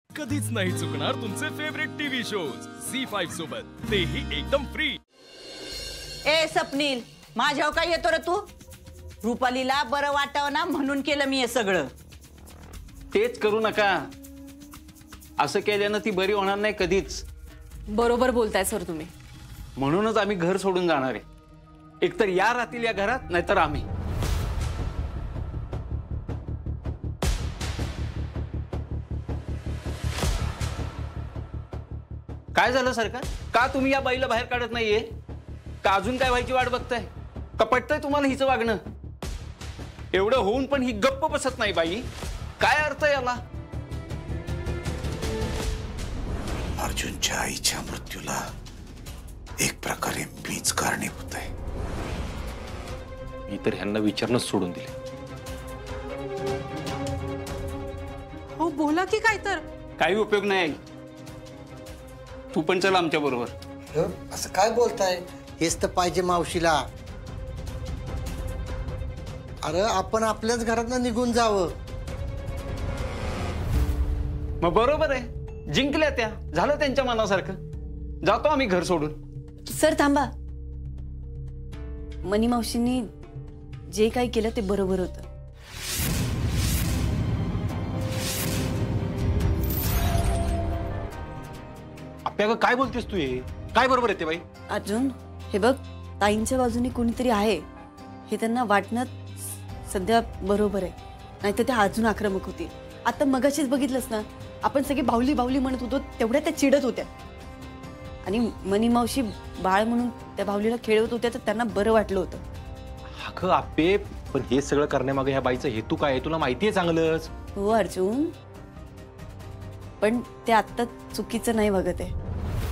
कधीच नाही चुकणार तुमचे फेवरेट टीव्ही शोज झी5 सोबत, तेही एकदम फ्री। ए स्वप्नील, माझ्यावर काय येतो रे तू? रुपालीला बरं वाटावं ना म्हणून केलं मी हे सगळं। तेच करू नका, असं केल्यानं ती बरी होणार नाही कधीच। बरोबर बोलताय सर तुम्ही। म्हणूनच आम्ही घर सोडून जाणार आहे, एकतर या राहतील या घरात, नाहीतर आम्ही। काय झालं सरकार? का तुम्ही या बाईला बाहेर काढत नाहीये? का अजून काय व्हायची वाट बघताय? का पटतंय तुम्हाला हिचं वागणं? एवढं होऊन पण ही गप्प बसत नाही बाई, काय अर्थ याला? अर्जुनच्या आईच्या मृत्यूला एक प्रकारे मीच कारणीभूत आहे। मी तर ह्यांना विचारणंच सोडून दिले। हो बोला की काय तर। काही उपयोग नाही, तू पण चल आमच्या बरोबर। असं काय बोलताय? हेच तर पाहिजे मावशीला। अरे आपण आपल्याच घरातनं निघून जावं। मग बरोबर आहे, जिंकल्या त्या, झालं त्यांच्या मनासारखं। जातो आम्ही घर सोडून। सर थांबा, मनी मावशींनी जे काही केलं ते बरोबर होतं। आपल्या काय बोलतेस तू? हे काय बरोबर येते बाई? अर्जुन, हे बघ, ताईंच्या बाजूने कोणीतरी आहे हे त्यांना वाटणं सध्या बरोबर आहे, नाहीतर त्या अजून आक्रमक होतील। आता मगाशीच बघितलंस ना, आपण सगळे बाहुली बाहुली म्हणत होतो, तेवढ्या त्या चिडत होत्या। आणि मनी मावशी बाळ म्हणून त्या बाहुलीला खेळवत होत्या, तर त्यांना बरं वाटलं होतं। अगं आपे, पण हे सगळं करण्यामागे ह्या बाईचा हेतू काय आहे तुला माहिती आहे चांगलंच। हो अर्जुन, पण ते आत्ता चुकीचं नाही बघत आहे।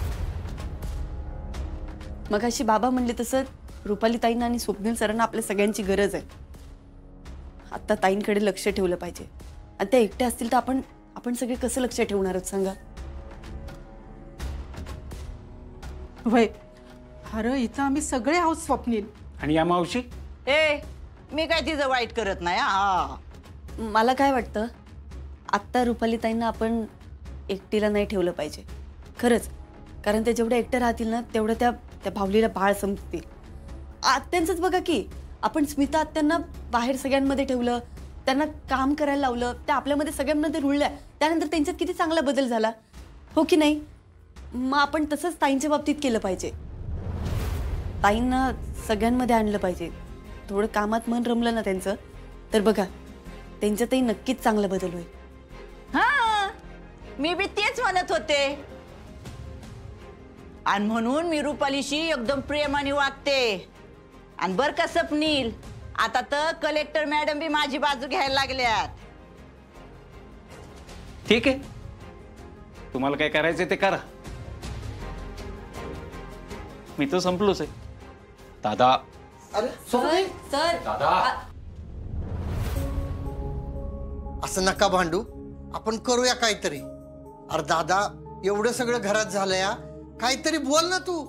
मगाशी बाबा म्हणले तसं रुपाली ताईंना आणि स्वप्नील सरांना आपल्या सगळ्यांची गरज आहे। आता ताईंकडे लक्ष ठेवलं पाहिजे, आणि त्या एकट्या असतील तर आपण सगळे कसं लक्ष ठेवणार आहोत सांगा? वय अरे इथं आम्ही सगळे आहोत स्वप्नील। आणि या मावशी? ए, मी काय तिचं वाईट करत नाही। हा, मला काय वाटतं, आत्ता रुपाली ताईंना आपण एकटीला नाही ठेवलं पाहिजे खरंच, कारण ते जेवढ्या एकट्या राहतील ना, तेवढं त्या भावलीला बाळ समजतील। आत्यांचंच बघा की, आपण स्मिता आत्यांना बाहेर सगळ्यांमध्ये ठेवलं, त्यांना काम करायला लावलं, त्या आपल्यामध्ये सगळ्यांमध्ये रुळल्या, त्यानंतर त्यांच्यात किती चांगला बदल झाला, हो की नाही? मग आपण तसंच ताईंच्या बाबतीत केलं पाहिजे। ताईंना सगळ्यांमध्ये आणलं पाहिजे। थोडं कामात मन रमलं ना त्यांचं, तर बघा त्यांच्यातही नक्कीच चांगला बदल होईल। हा, मी बी तेच म्हणत होते, आणि म्हणून मी रुपालीशी एकदम प्रेमाने वागते। आणि बर का स्वप्नील, आता तर कलेक्टर मॅडम बी माझी बाजू घ्यायला लागल्यात। ठीक आहे, तुम्हाला काय करायचंय ते करा, मी तर संपलोच आहे। दादा, अरे सर दादा, असं नका भांडू, आपण करूया काहीतरी। अरे दादा, एवढं सगळं घरात झालंय, काहीतरी बोल ना तू।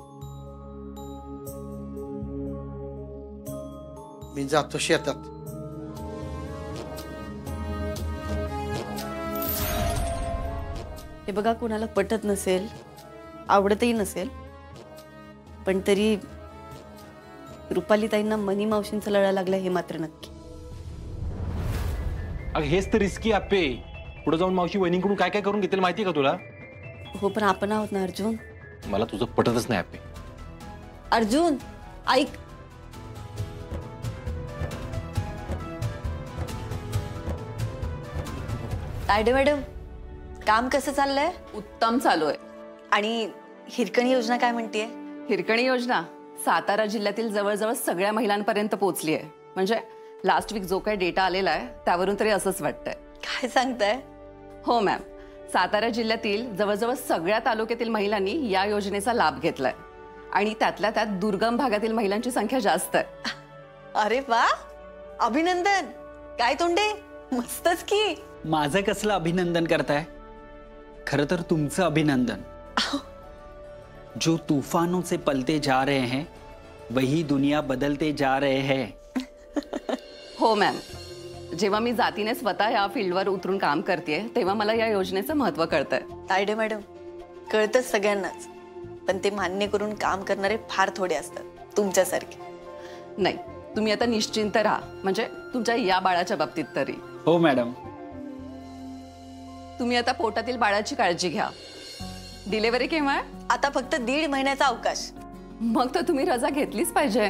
मी जातो शेतात। हे बघा, कोणाला पटत नसेल, आवडतही नसेल, पण तरी रुपाली ताईंना मनी मावशींचा लढा लागला हे मात्र नक्की। अगं हेच तर रिस्की आपे, पुढे जाऊन मावशी वहिनीकडून काय काय करून घेतील माहिती का तुला? हो, पण आपण आहोत ना अर्जुन। मला तुझं पटतच नाही आपे। अर्जुन ऐक, तायडे मॅडम, काम कसं चाललंय? उत्तम चालू आहे। आणि हिरकणी योजना काय म्हणतेय? हिरकणी योजना सातारा जिल्ह्यातील जवळजवळ सगळ्या महिलांपर्यंत पोहोचली आहे। म्हणजे लास्ट वीक जो काही डेटा आलेला आहे त्यावरून तरी असंच वाटतंय। काय सांगताय? हो मॅम, सातारा जिल्ह्यातील जवळजवळ सगळ्या तालुक्यातील महिलांनी या योजनेचा लाभ घेतलाय, आणि त्यातल्या त्यात दुर्गम भागातील महिलांची संख्या जास्त आहे। अरे वा, अभिनंदन। काय तोंडे, मस्तच की। माझं कसलं अभिनंदन करताय? खरं तर तुमचं अभिनंदन। जो तूफानों से पलते जा रहे हैं वही दुनिया बदलते जा रहे हैं। हो मॅम, जेव्हा मी जातीने स्वतः या फील्डवर उतरून काम करते तेव्हा मला या योजनेचं महत्त्व कळतंय. तायडे मॅडम, कळतंच सगळ्यांनाच, पण ते मान्य करून काम करणारे फार थोडे असतात तुमच्यासारखे. नाही, तुम्ही आता निश्चिंत राहा, म्हणजे तुमच्या या बाळाच्या बाबतीत तरी. हो मॅडम. तुम्ही आता पोटातील बाळाची काळजी घ्या. डिलिव्हरी केव्हा आहे? आता फक्त 1.5 महिन्याचा अवकाश. मग तर तुम्ही रजा घेतलीच पाहिजे.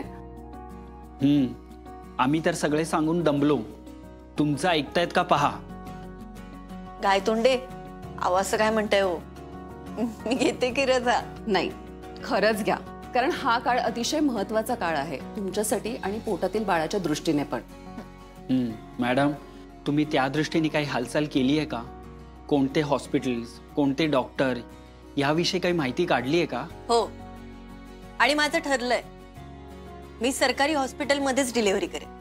आम्ही तर सगळे सांगून दमलो. तुमचं ऐकतायत का पहा. गायतोंडे, आवाज काय म्हणताय हो? मी घेते की रजा? नाही, खरंच घ्या, कारण हा काळ अतिशय महत्वाचा काळ आहे तुमच्यासाठी आणि पोटातील बाळाच्या दृष्टीने पण. मॅडम, तुम्ही त्या दृष्टीने काही हालचाल केली आहे का? कोणते हॉस्पिटल्स, कोणते डॉक्टर याविषयी काही माहिती काढली आहे का? हो, आणि माझं ठरलंय, मी सरकारी हॉस्पिटलमध्येच डिलिव्हरी करेन.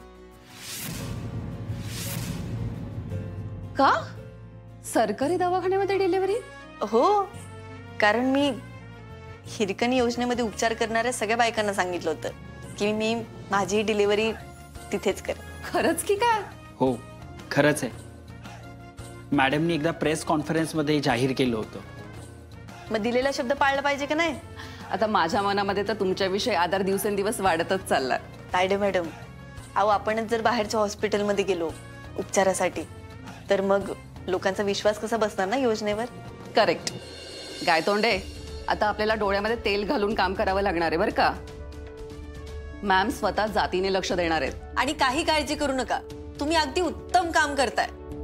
का? सरकारी दवाखान्यामध्ये डिलिव्हरी? हो, कारण मी हिरकणी योजनेमध्ये उपचार करणाऱ्या सगळ्या बायकांना सांगितलं होतं की मी माझी डिलिव्हरी तिथेच करेन. खरंच की काय? हो, खरंच आहे. मॅडमनी एकदा प्रेस कॉन्फरन्समध्ये जाहीर केलं होतं. मग दिलेला शब्द पाळला पाहिजे का नाही? आता माझ्या मनामध्ये तर तुमच्याविषयी आदर दिवसेंदिवस वाढतच चाललाय. तायडे मॅडम, अहो आपणच जर बाहेरच्या हॉस्पिटलमध्ये गेलो उपचारासाठी तर मग लोकांचा विश्वास कसा बसणार ना योजनेवर? करेक्ट. गायतोंडे, आता आपल्याला डोळ्यामध्ये तेल घालून काम करावं लागणार आहे बरं का. मॅम स्वतः जातीने लक्ष देणार आहेत. आणि काही काळजी करू नका, तुम्ही अगदी उत्तम काम करताय.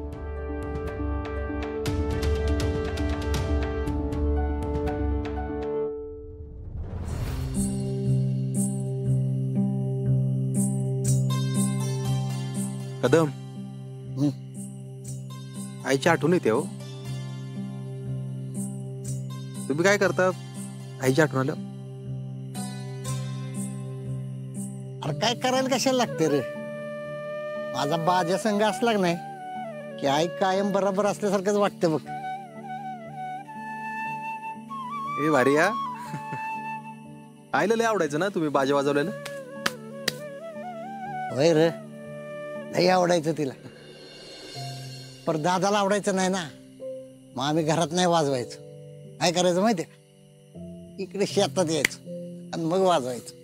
कदम, आईची आठवण येते हो. तुम्ही काय करता आईची आठवण आलं? अरे काय करायला कशाला लागते रे? माझा बाजा संघ असला की नाही की आई कायम बरोबर असल्यासारखंच वाटतं बघ. ए भारिया, आईला लय आवडायचं ना तुम्ही बाजा वाजवलेलं? होय रे, लई आवडायचं तिला. पर दादाला आवडायचं नाही ना, मग आम्ही घरात नाही वाजवायचं. काय करायचं माहितीये का? इकडे शेतात यायचं आणि मग वाजवायचं.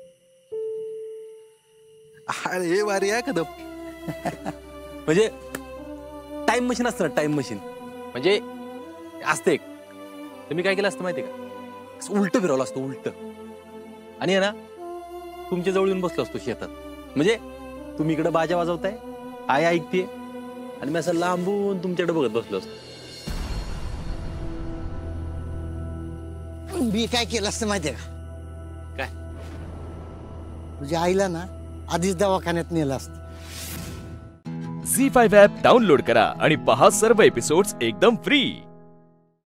हे भारी आहे कदम. म्हणजे टाइम मशीन असतं ना, टाइम मशीन म्हणजे असते एक. तुम्ही काय केलं असतं माहितीये का? उलट फिरवलं असतं, उलट. आणि आहे ना, तुमच्या जवळ येऊन बसलो असतो शेतात. म्हणजे तुम्ही इकडे बाजा वाजवताय, आई ऐकते, आणि मी असं लांबून तुमच्याकडे बघत बसलो असतो. मी काय केलं असतं माहितीये का? काय? तुझ्या आईला ना आधीच दवाखान्यात नेलं असतं. झी5 ॲप डाउनलोड करा आणि पहा सर्व एपिसोड्स एकदम फ्री.